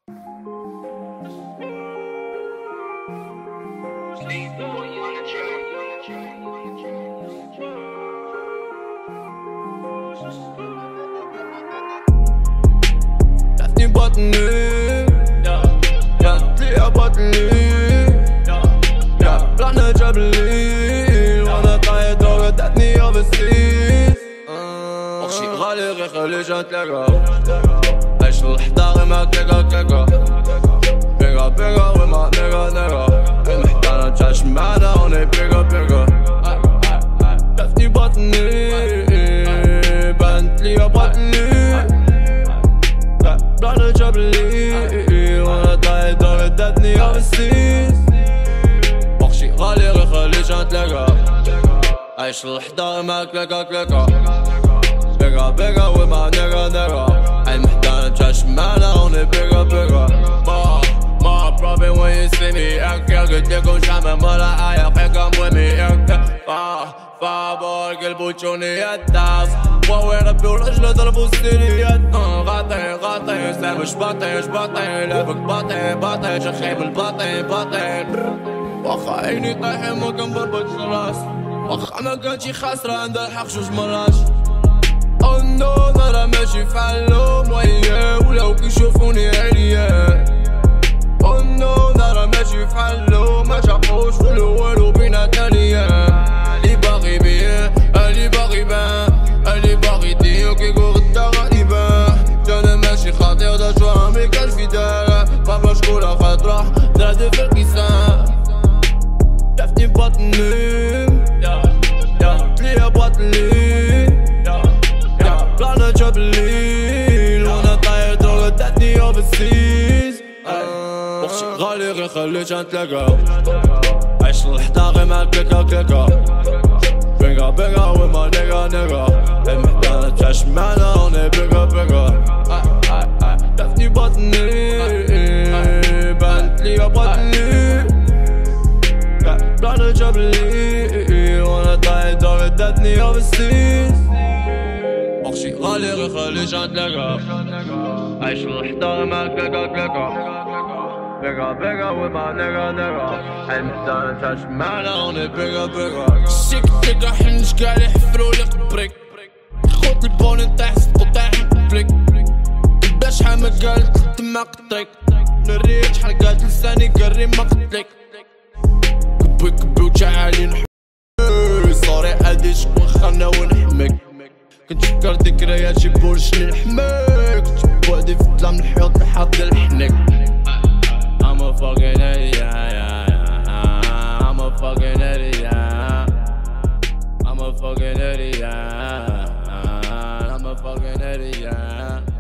تعرفني بطني تلاقيها بطني رحنا جبلي وانا طايد وردتني اوفرسيز وخشي غالي غير خليش نتلاقى عيش الحضاري ما كيكا كيكا بيكا بيكا وما نيكا نيكا المحتاجة تعيش معانا وني بيكا بيكا تعرفني بطني بانت ليا بطني رحنا جبلي وانا طايد وردتني اوفرسيز وخشي غالي غير خليش نتلاقى عيش الحضاري ما كيكا كيكا بيكا بيكا وما نيكا نيكا المحتاجة تعيش معانا وني بيكا بيكا ما problem when you see me قلت لكم شامل ولا عايق مهمي فابور قلبو تشوني الداس وهو ربي والرجل ضربو السيريات غاطي سلام شباطي لابك باطي شخيم الباطي واخا عيني طايحين ما كنبربطش راس واخا ما كانتش خاسرة عندها الحق جوج مرات او نو انا ماشي فعلهم وياه ولو كيشوفوني عليا او نو انا ماشي فعلهم ما شافوش والو بينا تاليا اللي باغي بيه اللي باغي بان اللي باغي ديو كيقول غدا غادي بان انا ماشي خاطر دا جوامي كان في دار ما بلاش كولا خاطره نادي في الكيسان تعرفني بطني ليا بطني طلعنا جبلي وانا طاير وردتني اوفرسيز وخشي غالي غير خليش نتلاقى عيش الحضاري ما كيكا كيكا بيكا بيكا وما نيكا نيكا المحتاجة تعيش معانا وني بيكا بيكا تعرفني بطني بانت ليا بطني طلعنا جبلي وانا طاير وردتني اوفرسيز وخشي غالي غير خليش نتلاقى عيش الحضاري ما كيكا كيكا بيكا بيكا وما نيكا نيكا المحتاجة تعيش معانا وني بيكا بيكا شيك تيكا حنش قاعد يحفرولي قبريك خوت البوني نطيح صدقو طايح قبليك باش حامل قالت تما قطريك نريت شحال قالت لساني قري ما قتليك كبي وتعالي نحميك صوري عادي شكون خانا ونحميك كنت فكر ذكريات شي بولشني نحميك كنت بوحدي في الظلام الحيوط لحد الحنيك I'm a fucking idiot, I'm a fucking idiot, I'm a fucking idiot, I'm a fucking idiot.